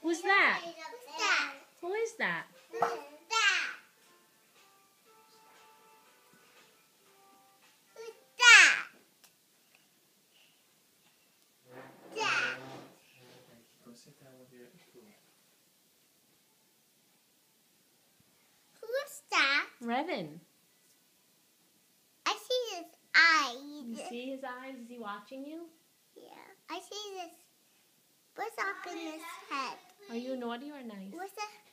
Who's that? Who's that? Who is that? Who's that? Who's that? That. Go sit down with your food. Who's that? Revan. I see his eyes. You see his eyes? Is he watching you? Yeah. I see this. What's up in his head? Are you naughty or nice? What's that?